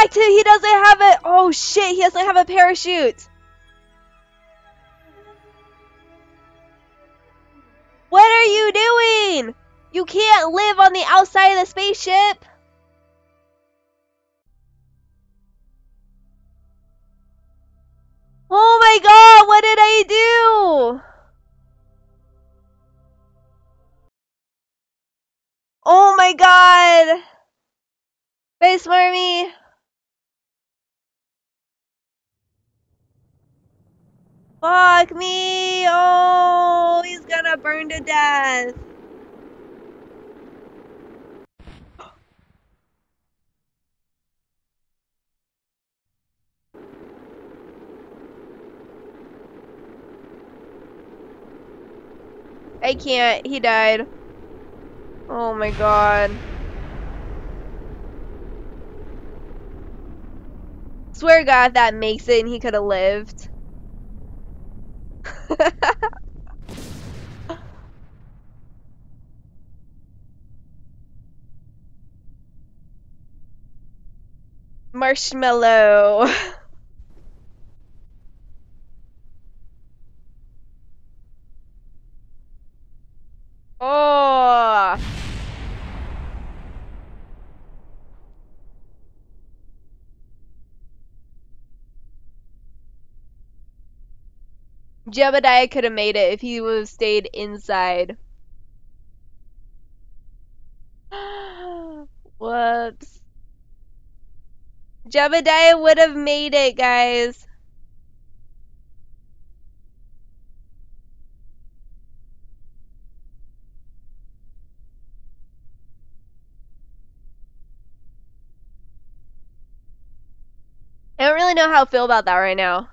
back to he doesn't have it. Oh shit, he doesn't have a parachute. What are you doing? You can't live on the outside of the spaceship. Oh my god, what did I do? Oh my god. Face Marmy. Fuck me. Oh, he's gonna burn to death. I can't. He died. Oh my god. Swear to God, if that makes it and he could have lived. Marshmallow. Oh. Jebediah could have made it if he would have stayed inside. Whoops. Jebediah would have made it, guys. I don't really know how I feel about that right now.